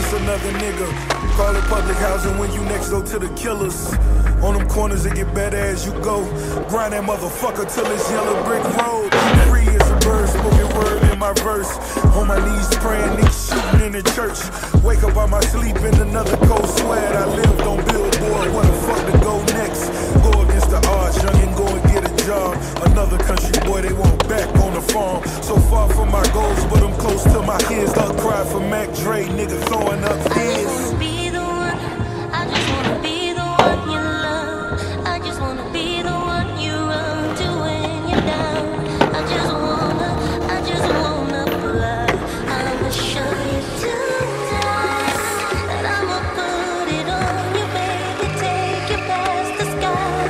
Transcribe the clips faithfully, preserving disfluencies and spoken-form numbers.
just another nigga. Call it public housing when you next door to the killers. On them corners it get better as you go. Grind that motherfucker till it's yellow brick road. Free as a bird, spoken word in my verse. On my knees praying, niggas shooting in the church. Wake up out my sleep in another cold sweat. I lived on Billboard, what the fuck to go next? Go against the odds, youngin', go and get a job. Another country boy, they want back on the farm. So far from my goals, but I'm close to my kids. Don't cry for Mac Dre, nigga throwing up his. I just wanna be the one, I just wanna be the one you love. I just wanna be the one you run to when you're down. I just wanna, I just wanna fly. I'ma show you tonight that I'ma put it on you, baby, take you past the sky.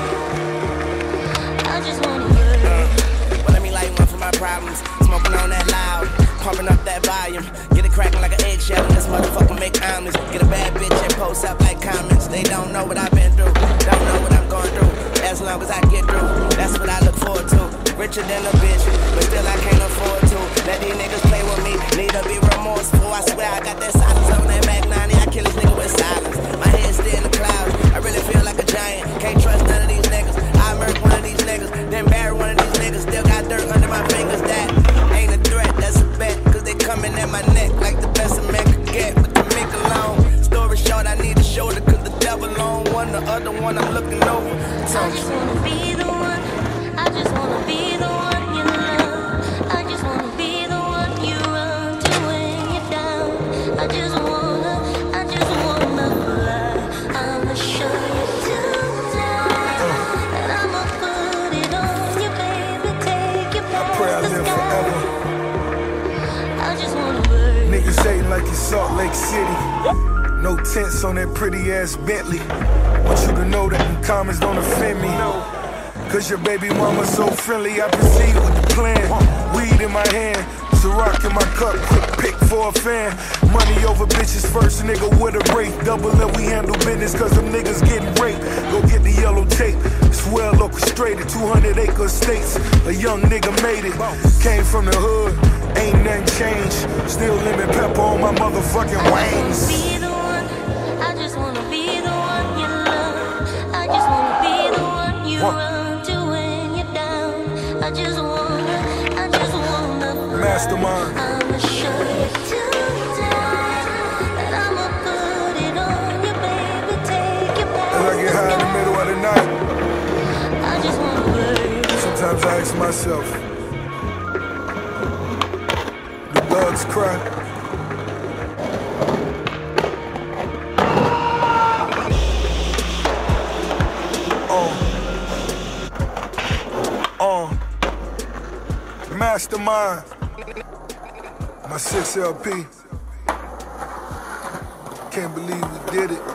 I just wanna burn. Uh, well, let me light one for my problems. Smoking on that loud, pumping up that volume. Get it cracking like an eggshell and this motherfucker make omelets. Get a bad bitch and post up like comments. They don't know what I've been through, don't know what I'm going through. As long as I get through, that's what I look forward to. Richer than a bitch, but still I can't afford to let these niggas play with me. Need to be remorseful. I swear I got that silence on that Mac ninety. I kill this nigga with silence. My head's still in the clouds. I really feel like a giant. Can't trust none of these niggas. I murk one of these niggas, then bury one of these niggas. Still got dirt under my fingers. That ain't a threat, that's a bet. Cause they coming at my neck like the best a man could get. But the make alone. Story short, I need a shoulder. Cause the devil on one, the other one I'm looking over. I just wanna be the one, I just wanna be the one you love. I just wanna be the one you run to when you're down. I just wanna, I just wanna fly. I'ma show you tonight that I'ma put it on you, baby, take you past Pray I the live sky. forever. I just wanna burn. Niggas hating like it's Salt Lake City. No tents on that pretty ass Bentley. Want you to know that them comments don't offend me. Cause your baby mama so friendly, I proceed with the plan. Weed in my hand, Ciroc in my cup, quick pick for a fan. Money over bitches first, nigga with a rate. Double up, we handle business cause them niggas getting raped. Go get the yellow tape, it's well orchestrated. two hundred acre estates, a young nigga made it. Came from the hood, ain't nothing changed. Still lemon pepper on my motherfucking wings. Be the one, I just wanna be the one you love. I just wanna be the one you What? run to when you're down. I just wanna, I just wanna fly. Mastermind. I'ma show you tonight that I'ma put it on you, baby, take you past As I get high in the middle of the night, I just wanna burn. sometimes I ask myself, do dogs cry? Uh, Mastermind, my six L P. Can't believe we did it.